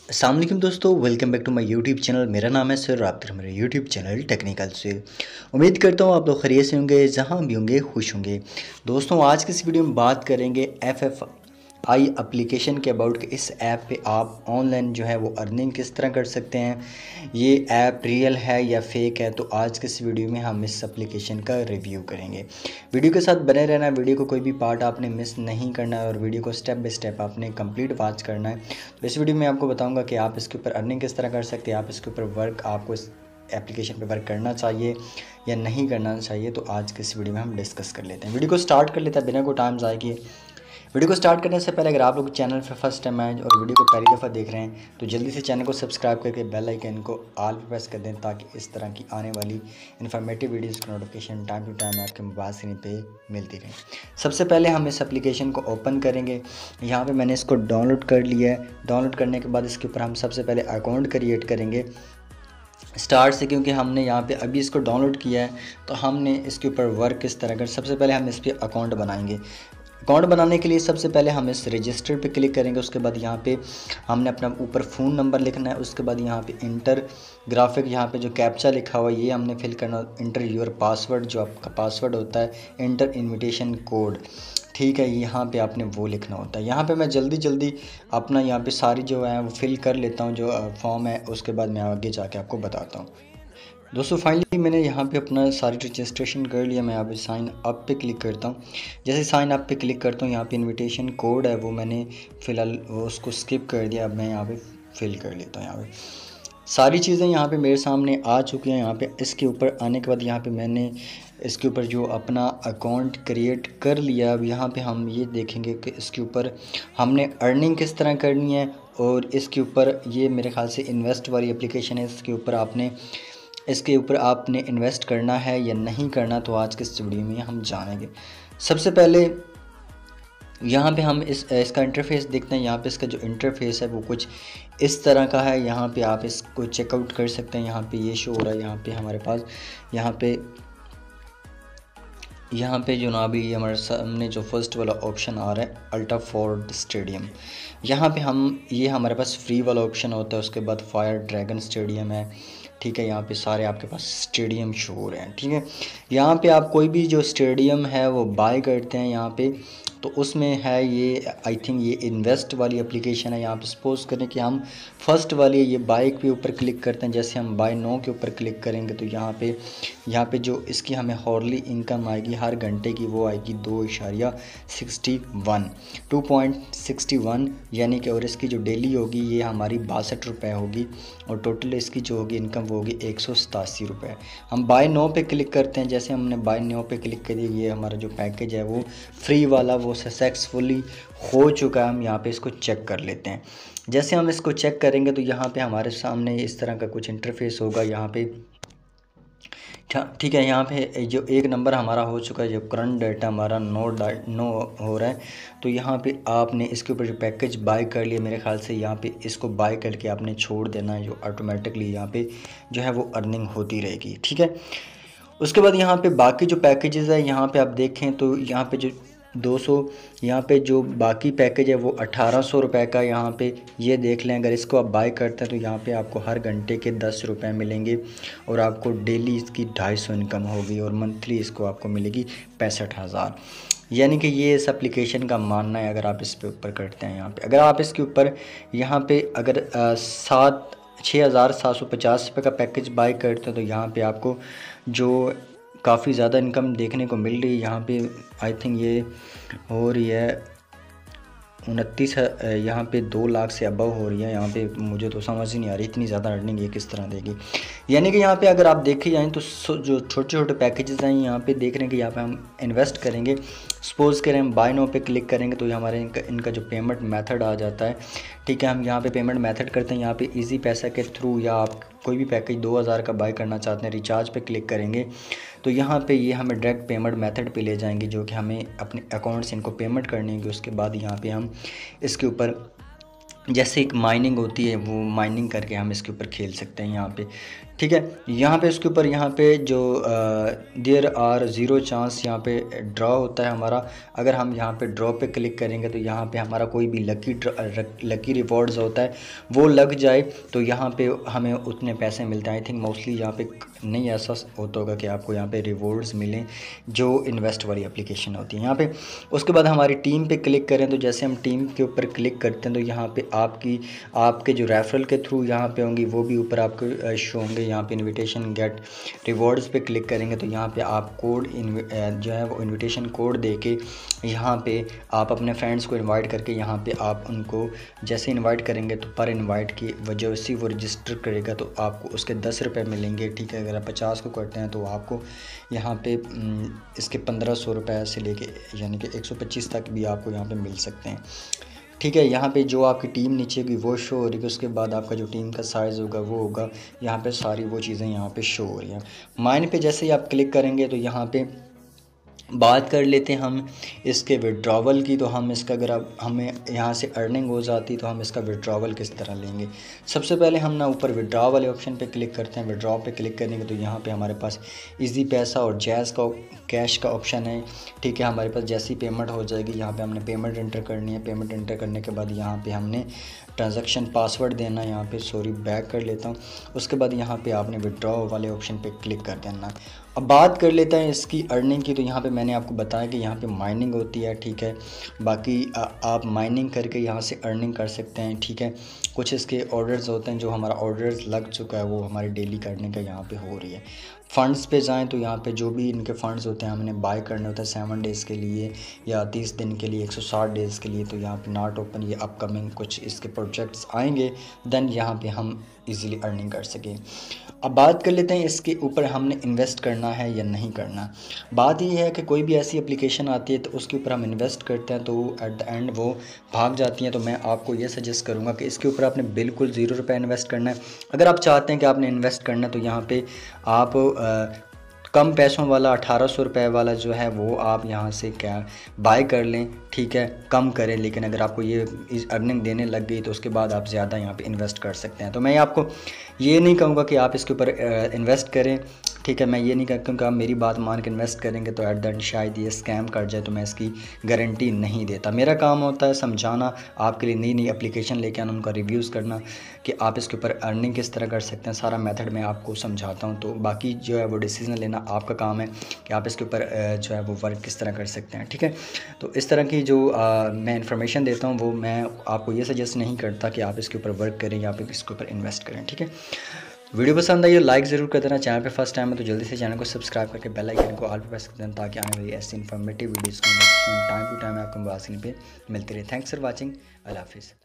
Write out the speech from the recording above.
अस्सलाम वालेकुम दोस्तों, welcome back to my YouTube channel. मेरा नाम है सर, आप मेरे यूट्यूब चैनल टेक्निकल से। उम्मीद करता हूँ आप लोग खैरियत से होंगे, जहाँ भी होंगे खुश होंगे। दोस्तों आज की इस वीडियो में बात करेंगे FFI एप्लीकेशन के अबाउट कि इस ऐप पे आप ऑनलाइन जो है वो अर्निंग किस तरह कर सकते हैं, ये ऐप रियल है या फेक है। तो आज के इस वीडियो में हम इस एप्लीकेशन का रिव्यू करेंगे। वीडियो के साथ बने रहना, वीडियो को कोई भी पार्ट आपने मिस नहीं करना है और वीडियो को स्टेप बाय स्टेप आपने कंप्लीट वॉच करना है। तो इस वीडियो में आपको बताऊंगा कि आप इसके ऊपर अर्निंग किस तरह कर सकते हैं, आप इसके ऊपर वर्क, आपको इस एप्लीकेशन पे वर्क करना चाहिए या नहीं करना चाहिए। तो आज के इस वीडियो में हम डिस्कस कर लेते हैं। वीडियो को स्टार्ट कर लेते हैं बिना कोई टाइम ज़ाया किए। वीडियो को स्टार्ट करने से पहले अगर आप लोग चैनल पर फर्स्ट टाइम आए और वीडियो को पहली दफ़ा देख रहे हैं तो जल्दी से चैनल को सब्सक्राइब करके बेल आइकन को ऑल पे प्रेस कर दें, ताकि इस तरह की आने वाली इन्फॉर्मेटिव वीडियोज़ की नोटिफिकेशन टाइम टू टाइम आपके मोबाइल स्क्रीन पे मिलती रहे। सबसे पहले हम इस एप्लीकेशन को ओपन करेंगे। यहाँ पे मैंने इसको डाउनलोड कर लिया है। डाउनलोड करने के बाद इसके ऊपर हम सबसे पहले अकाउंट क्रिएट करेंगे स्टार्ट से, क्योंकि हमने यहाँ पे अभी इसको डाउनलोड किया है तो हमने इसके ऊपर वर्क किस तरह कर। सबसे पहले हम इस पर अकाउंट बनाएंगे। अकाउंट बनाने के लिए सबसे पहले हम इस रजिस्टर पे क्लिक करेंगे। उसके बाद यहाँ पे हमने अपना ऊपर फ़ोन नंबर लिखना है। उसके बाद यहाँ पे इंटर ग्राफिक, यहाँ पे जो कैप्चा लिखा हुआ है ये हमने फिल करना। इंटर योर पासवर्ड, जो आपका पासवर्ड होता है। इंटर इनविटेशन कोड, ठीक है, यहाँ पे आपने वो लिखना होता है। यहाँ पे मैं जल्दी अपना यहाँ पे सारी जो है वो फिल कर लेता हूँ, जो फॉर्म है। उसके बाद मैं आगे जाके आपको बताता हूँ। दोस्तों फाइनली मैंने यहाँ पे अपना सारी रजिस्ट्रेशन कर लिया। मैं यहाँ पे साइन अप पे क्लिक करता हूँ। जैसे साइन अप पे क्लिक करता हूँ, यहाँ पे इनविटेशन कोड है वो मैंने फ़िलहाल वो उसको स्किप कर दिया। अब मैं यहाँ पे फिल कर लेता हूँ। यहाँ पे सारी चीज़ें यहाँ पे मेरे सामने आ चुकी हैं। यहाँ पे इसके ऊपर आने के बाद यहाँ पे मैंने इसके ऊपर जो अपना अकाउंट क्रिएट कर लिया। अब यहाँ पे हम ये देखेंगे कि इसके ऊपर हमने अर्निंग किस तरह करनी है। और इसके ऊपर ये मेरे ख्याल से इन्वेस्ट वाली एप्लीकेशन है। इसके ऊपर आपने इन्वेस्ट करना है या नहीं करना, तो आज के इस वीडियो में हम जानेंगे। सबसे पहले यहाँ पे हम इसका इंटरफेस देखते हैं। यहाँ पे इसका जो इंटरफेस है वो कुछ इस तरह का है। यहाँ पे आप इसको चेकआउट कर सकते हैं। यहाँ पे ये शो हो रहा है। यहाँ पे हमारे पास यहाँ पे जो ना अभी हमारे सामने जो फर्स्ट वाला ऑप्शन आ रहा है अल्ट्रा फोर्ड स्टेडियम, यहाँ पे ये हमारे पास फ्री वाला ऑप्शन होता है। उसके बाद फायर ड्रैगन स्टेडियम है, ठीक है। यहाँ पे सारे आपके पास स्टेडियम शो हो रहे हैं, ठीक है। यहाँ पे आप कोई भी जो स्टेडियम है वो बाय करते हैं यहाँ पे, तो उसमें है ये आई थिंक ये इन्वेस्ट वाली एप्लीकेशन है। यहाँ पे सपोज़ करें कि हम फर्स्ट वाली ये बाय के ऊपर क्लिक करते हैं। जैसे हम बाय नो के ऊपर क्लिक करेंगे तो यहाँ पे जो इसकी हमें हॉर्ली इनकम आएगी हर घंटे की, वो आएगी 2.61, यानी कि। और इसकी जो डेली होगी ये हमारी 62 रुपये होगी। और टोटल इसकी जो होगी इनकम वो होगी 187 रुपये। हम बाय नो पे क्लिक करते हैं। जैसे हमने बाय नो पे क्लिक कर दिया, ये हमारा जो पैकेज है वो फ्री वाला वो सक्सेसफुली हो चुका है। हम यहाँ पे इसको चेक कर लेते हैं। जैसे हम इसको चेक करेंगे तो यहाँ पे हमारे सामने इस तरह का कुछ इंटरफेस होगा। यहाँ पे ठीक है, यहाँ पे जो एक नंबर हमारा हो चुका है, जो करंट डाटा हमारा नो हो रहा है। तो यहाँ पे आपने इसके ऊपर जो पैकेज बाय कर लिया, मेरे ख्याल से यहाँ पे इसको बाय करके आपने छोड़ देना है, जो ऑटोमेटिकली यहाँ पे जो है वो अर्निंग होती रहेगी, ठीक है। उसके बाद यहाँ पे बाकी जो पैकेजेस है, यहाँ पे आप देखें तो यहाँ पे जो 200, यहाँ पे जो बाकी पैकेज है वो 1800 रुपये का। यहाँ पे ये देख लें, अगर इसको आप बाय करते हैं तो यहाँ पे आपको हर घंटे के 10 रुपये मिलेंगे और आपको डेली इसकी 250 इनकम होगी और मंथली इसको आपको मिलेगी 65,000। यानी कि ये इस एप्लीकेशन का मानना है। अगर आप इस पे ऊपर करते हैं, यहाँ पे अगर आप इसके ऊपर यहाँ पे अगर 6,750 रुपये का पैकेज बाय करते हैं तो यहाँ पे आपको जो काफ़ी ज़्यादा इनकम देखने को मिल रही है। यहाँ पे आई थिंक ये हो रही है 29, यहाँ पे 2 लाख से अबव हो रही है। यहाँ पे मुझे तो समझ ही नहीं आ रही इतनी ज़्यादा अर्निंग ये किस तरह देगी। यानी कि यहाँ पे अगर आप देखे जाएँ तो जो छोटे छोटे पैकेजेस हैं यहाँ पे देख रहे हैं कि यहाँ पे हम इन्वेस्ट करेंगे। सपोज़ करें हम बाय नो पे क्लिक करेंगे तो हमारे इनका जो पेमेंट मेथड आ जाता है, ठीक है। हम यहाँ पे पेमेंट मेथड करते हैं। यहाँ पे इजी पैसा के थ्रू, या आप कोई भी पैकेज 2000 का बाय करना चाहते हैं, रिचार्ज पे क्लिक करेंगे तो यहाँ पे ये हमें डायरेक्ट पेमेंट मेथड पे ले जाएंगे, जो कि हमें अपने अकाउंट से इनको पेमेंट करनी होगी। उसके बाद यहाँ पे हम इसके ऊपर जैसे एक माइनिंग होती है, वो माइनिंग करके हम इसके ऊपर खेल सकते हैं यहाँ पे, ठीक है। यहाँ पे इसके ऊपर यहाँ पे जो देयर आर ज़ीरो चांस यहाँ पे ड्रॉ होता है हमारा। अगर हम यहाँ पे ड्रॉ पे क्लिक करेंगे तो यहाँ पे हमारा कोई भी लकी रिवॉर्ड्स होता है वो लग जाए तो यहाँ पे हमें उतने पैसे मिलते हैं। आई थिंक मोस्टली यहाँ पे नहीं ऐसा होता होगा कि आपको यहाँ पे रिवॉर्ड्स मिलें जो इन्वेस्ट वाली एप्लीकेशन होती है यहाँ पे। उसके बाद हमारी टीम पे क्लिक करें तो जैसे हम टीम के ऊपर क्लिक करते हैं तो यहाँ पे आपके जो रेफरल के थ्रू यहाँ पे होंगी वो भी ऊपर आपको शो होंगे। यहाँ पे इनविटेशन गेट रिवॉर्ड्स पे क्लिक करेंगे तो यहाँ पे आप कोड जो है वो इनविटेशन कोड दे के यहाँ पे आप अपने फ्रेंड्स को इनवाइट करके यहाँ पे आप उनको जैसे इनवाइट करेंगे तो पर इनवाइट की वजह से वो रजिस्टर करेगा तो आपको उसके 10 रुपये मिलेंगे। ठीक है, अगर आप 50 को करते हैं तो आपको यहाँ पे इसके 1500 रुपये से लेके यानी कि 125 तक भी आपको यहाँ पे मिल सकते हैं। ठीक है, यहाँ पे जो आपकी टीम नीचे की वो शो हो रही है, उसके बाद आपका जो टीम का साइज़ होगा वो होगा। यहाँ पे सारी वो चीज़ें यहाँ पे शो हो रही हैं। माइन पे जैसे ही आप क्लिक करेंगे तो यहाँ पे बात कर लेते हैं हम इसके विड्रॉवल की। तो हम इसका अगर अब हमें यहाँ से अर्निंग हो जाती तो हम इसका विड्रॉवल किस तरह लेंगे। सबसे पहले हम ना ऊपर विड्रॉ वाले ऑप्शन पे क्लिक करते हैं। विड्रॉ पे क्लिक करेंगे तो यहाँ पे हमारे पास इजी पैसा और जैज़ का कैश का ऑप्शन है। ठीक है, हमारे पास जैसी पेमेंट हो जाएगी यहाँ पे हमने पेमेंट एंटर करनी है। पेमेंट एंटर करने के बाद यहाँ पे हमने ट्रांजैक्शन पासवर्ड देना है। यहाँ पे सॉरी बैक कर लेता हूँ। उसके बाद यहाँ पे आपने विड्रॉ वाले ऑप्शन पे क्लिक कर देना। अब बात कर लेते हैं इसकी अर्निंग की। तो यहाँ पे मैंने आपको बताया कि यहाँ पे माइनिंग होती है। ठीक है, बाकी आप माइनिंग करके यहाँ से अर्निंग कर सकते हैं। ठीक है, कुछ इसके ऑर्डर्स होते हैं जो हमारा ऑर्डर्स लग चुका है वो हमारे डेली करने का यहाँ पे हो रही है। फ़ंड्स पे जाएं तो यहाँ पे जो भी इनके फ़ंड्स होते हैं हमने बाय करने होता है 7 डेज़ के लिए या 30 दिन के लिए 160 डेज़ के लिए। तो यहाँ पे नॉट ओपन ये अपकमिंग कुछ इसके प्रोजेक्ट्स आएंगे देन यहाँ पे हम इजीली अर्निंग कर सकें। अब बात कर लेते हैं इसके ऊपर हमने इन्वेस्ट करना है या नहीं करना। बात ये है कि कोई भी ऐसी एप्लीकेशन आती है तो उसके ऊपर हम इन्वेस्ट करते हैं तो एट द एंड वो भाग जाती हैं। तो मैं आपको ये सजेस्ट करूँगा कि इसके ऊपर आपने बिल्कुल 0 रुपये इन्वेस्ट करना है। अगर आप चाहते हैं कि आपने इन्वेस्ट करना है तो यहाँ पे आप कम पैसों वाला 1800 रुपये वाला जो है वो आप यहाँ से क्या बाय कर लें। ठीक है, कम करें, लेकिन अगर आपको ये अर्निंग देने लग गई तो उसके बाद आप ज़्यादा यहाँ पे इन्वेस्ट कर सकते हैं। तो मैं आपको ये नहीं कहूँगा कि आप इसके ऊपर इन्वेस्ट करें। ठीक है, मैं ये नहीं कहता क्योंकि आप मेरी बात मान के इन्वेस्ट करेंगे तो एट द एंड शायद ये स्कैम कर जाए, तो मैं इसकी गारंटी नहीं देता। मेरा काम होता है समझाना, आपके लिए नई नई एप्लीकेशन लेके आना, उनका रिव्यूज़ करना कि आप इसके ऊपर अर्निंग किस तरह कर सकते हैं। सारा मेथड मैं आपको समझाता हूँ। तो बाकी जो है वो डिसीजन लेना आपका काम है कि आप इसके ऊपर जो है वो वर्क किस तरह कर सकते हैं। ठीक है, तो इस तरह की जो मैं इन्फॉर्मेशन देता हूँ वो मैं आपको ये सजेस्ट नहीं करता कि आप इसके ऊपर वर्क करें या आप इसके ऊपर इन्वेस्ट करें। ठीक है, वीडियो पसंद आई तो लाइक ज़रूर कर देना। चैनल पे फर्स्ट टाइम है तो जल्दी से चैनल को सब्सक्राइब करके बेल आइकन को ऑल पे प्रेस कर देना ताकि आने वाली ऐसी इन्फॉर्मेटिव वीडियोज़ को टाइम टू टाइम आपको मोबाइल स्क्रीन पे मिलती रहे। Thanks for watching. अल्लाह हाफिज़।